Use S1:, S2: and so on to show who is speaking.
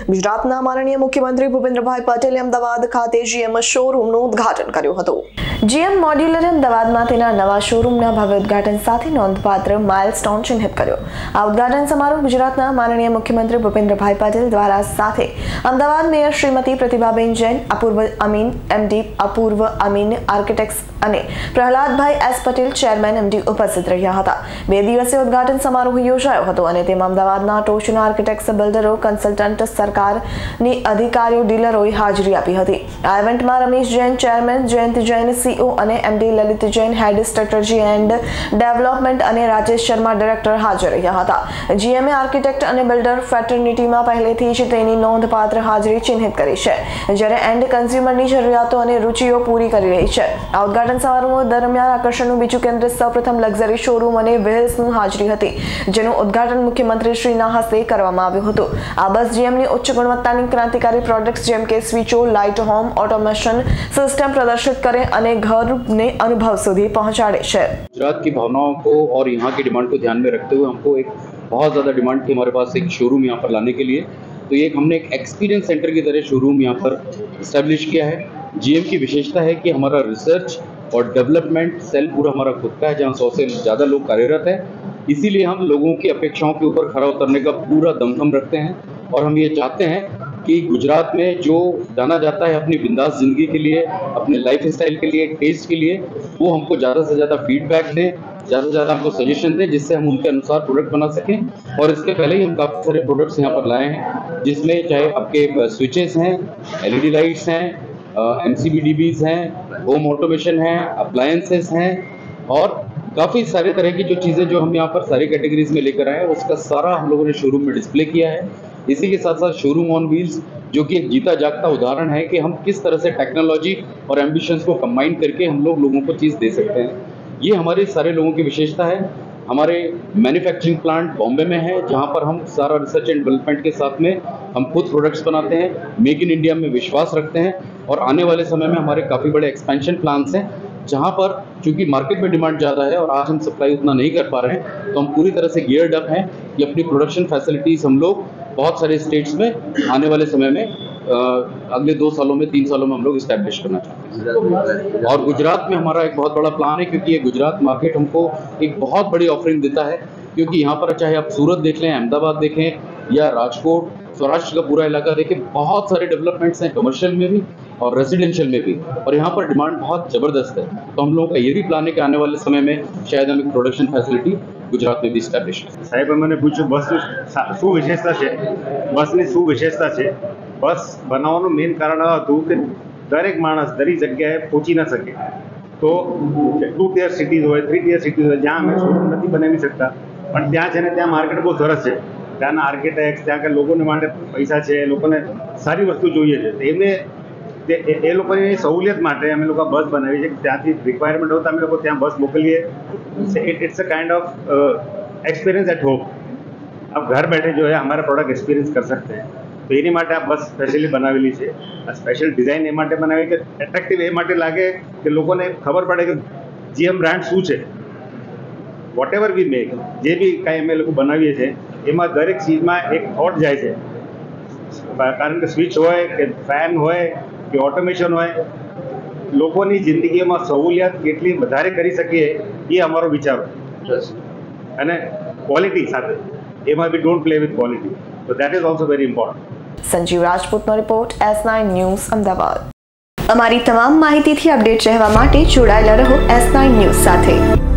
S1: ગુજરાતના માનનીય મુખ્યમંત્રી ભૂપેન્દ્રભાઈ પટેલે અમદાવાદ ખાતે જીએમ શોરૂમનું ઉદ્ઘાટન કર્યું હતું। જીએમ મોડ્યુલરે અમદાવાદમાં તેના નવા શોરૂમના ભવ્ય ઉદ્ઘાટન સાથે નોંધપાત્ર માઇલસ્ટોન ચિહ્નિત કર્યો। આ ઉદ્ઘાટન સમારોહ ગુજરાતના માનનીય મુખ્યમંત્રી ભૂપેન્દ્રભાઈ પટેલ દ્વારા સાથે Ahmedabad mayor Shrimati Pratibhaben Jain, Apurva Amin MD, Apurva Amin architects અને Prahladbhai S Patel chairman MD ઉપસ્થિત રહ્યા હતા। 2 દિવસીય ઉદ્ઘાટન સમારોહ યોજાયો હતો અને તેમાં અમદાવાદના ટોચના આર્કિટેક્ટ્સ, બિલ્ડરો, કન્સલ્ટન્ટ, સરકારની અધિકારીઓ, ડીલરોએ હાજરી આપી હતી। આ ઇવેન્ટમાં રમેશ જૈન ચેરમેન, જયંત જૈન સીઓ અને MD, Lalit Jain head strategy and development અને રાજેશ શર્મા ડાયરેક્ટર હાજર રહ્યા હતા। જીએમએ આર્કિટેક્ટ અને બિલ્ડર ફેટર્નિટીમાં પહેલેથી જ તેની નોંધપાત્ર હાજરી ચિહ્નિત કરી છે, જ્યારે એન્ડ કન્ઝ્યુમરની જરૂરિયાતો અને રુચિઓ પૂરી કરી રહી છે। આ ઉદ્ઘાટન સમારોહ દરમિયાન આકર્ષણનું બીજું કેન્દ્ર સૌપ્રથમ લક્ઝરી શોરૂમ અને વ્હીલ્સનું હાજરી હતી, જેનું ઉદ્ઘાટન મુખ્યમંત્રીશ્રીના હસ્તે કરવામાં આવ્યું હતું। આ બસ જીએમની ઉચ્ચ ગુણવત્તાની ક્રાંતિકારી પ્રોડક્ટ્સ જેમ કે સ્વિચો, લાઇટ, હોમ ऑटोमेशन सिस्टम प्रदर्शित करें અને ઘરને અનુભવ સુધી પહોંચાડે છે।
S2: गुजरात की भावनाओं को और यहाँ की डिमांड को ध्यान में रखते हुए हमको एक बहुत ज़्यादा डिमांड थी हमारे पास एक शोरूम यहाँ पर लाने के लिए, तो ये हमने एक एक्सपीरियंस सेंटर की तरह शोरूम यहाँ पर इस्टेब्लिश किया है। जीएम की विशेषता है कि हमारा रिसर्च और डेवलपमेंट सेल पूरा हमारा खुद का है, जहाँ 100 से ज़्यादा लोग कार्यरत हैं। इसीलिए हम लोगों की अपेक्षाओं के ऊपर खरा उतरने का पूरा दमखम रखते हैं और हम ये चाहते हैं कि गुजरात में जो जाना जाता है अपनी बिंदास ज़िंदगी के लिए, अपने लाइफ स्टाइल के लिए, टेस्ट के लिए, वो हमको ज़्यादा से ज़्यादा फीडबैक दें, ज़्यादा से ज़्यादा हमको सजेशन दें, जिससे हम उनके अनुसार प्रोडक्ट बना सकें। और इसके पहले ही हम काफ़ी सारे प्रोडक्ट्स यहाँ पर लाए हैं, जिसमें चाहे आपके स्विचेस हैं, LED लाइट्स हैं, MCBDBs हैं, होम ऑटोमेशन है, अप्लायंसेस हैं और काफ़ी सारे तरह की जो चीज़ें जो हम यहाँ पर सारी कैटेगरीज में लेकर आए हैं, उसका सारा हम लोगों ने शोरूम में डिस्प्ले किया है। इसी के साथ साथ शोरूम ऑन व्हील्स, जो कि एक जीता जागता उदाहरण है कि हम किस तरह से टेक्नोलॉजी और एम्बिशंस को कंबाइन करके हम लोगों को चीज़ दे सकते हैं। ये हमारे सारे लोगों की विशेषता है। हमारे मैन्युफैक्चरिंग प्लांट बॉम्बे में है, जहाँ पर हम सारा रिसर्च एंड डेवलपमेंट के साथ में हम खुद प्रोडक्ट्स बनाते हैं, मेक इन इंडिया में विश्वास रखते हैं और आने वाले समय में हमारे काफ़ी बड़े एक्सपेंशन प्लान्स हैं, जहाँ पर चूँकि मार्केट में डिमांड ज़्यादा है और आज हम सप्लाई उतना नहीं कर पा रहे हैं, तो हम पूरी तरह से गियर्ड अप हैं कि अपनी प्रोडक्शन फैसिलिटीज़ हम लोग बहुत सारे स्टेट्स में आने वाले समय में अगले 2 सालों में 3 सालों में हम लोग इस्टेब्लिश करना चाहते हैं। और गुजरात में हमारा एक बहुत बड़ा प्लान है, क्योंकि ये गुजरात मार्केट हमको एक बहुत बड़ी ऑफरिंग देता है, क्योंकि यहाँ पर चाहे आप सूरत देख लें, अहमदाबाद देखें या राजकोट, सौराष्ट्र का पूरा इलाका देखें, बहुत सारे डेवलपमेंट्स हैं कमर्शियल में भी और रेजिडेंशियल में भी, और यहाँ पर डिमांड बहुत ज़बरदस्त है। तो हम लोगों का ये भी प्लान है कि आने वाले समय में शायद हम एक प्रोडक्शन फैसिलिटी गुजरात में भी इस्टेब्लिश करें।
S3: साहेब मैंने पूछू बस शू विशेषता है, बसनी शू विशेषता है? बस बनावવાનું मेन कारण आ હતું કે દરેક માણસ દરેક જગ્યાએ પહોંચી ન શકે, તો 2 ટિયર સિટીઝ હોય, 3 ટિયર સિટીઝ હોય, જ્યાં અમે શોરૂમ નથી બનાવી શકતા, પણ ત્યાં છે ને ત્યાં માર્કેટ બહુ સરસ છે, ત્યાંના આર્કિટેક્ટ, ત્યાં કે લોકોને માટે પૈસા છે, લોકોને સારી વસ્તુ જોઈએ છે, તો એમને એ લોકોની સહુલિયત માટે અમે લોકો બસ બનાવી છે, ત્યાંથી રિક્વાયરમેન્ટ હોય તો અમે લોકો ત્યાં બસ મોકલીએ। It's a kind of experience at home. आप घर बैठे जो है हमारा प्रोडक्ट एक्सपीरियंस कर सकते हैं, तो एनी माटे आ बस स्पेशली बनावेली है। आ स्पेशल डिजाइन ए माटे बनावी के एट्रेक्टिव ए माटे लागे कि लोकोने खबर पड़े कि जीएम ब्रांड शू है। वॉटेवर वी मेक, जे भी कई अमे लोग बनावीए छे एमां दरेक चीजमां एक थॉट जाय छे, कारण के स्विच होय के फैन होय के ऑटोमेशन होय, लोकोनी जिंदगीमां सहूलियत કેટલી વધારે કરી શકીએ એ અમારો વિચાર અને ક્વોલિટી સાથે એમાં we don't play with quality, so that is also very important.
S1: Sanjeev રાજપૂતનો રિપોર્ટ S9 ન્યૂઝ અમદાવાદ। અમારી તમામ માહિતીથી અપડેટ રહેવા માટે જોડાયેલા રહો S9 ન્યૂઝ સાથે।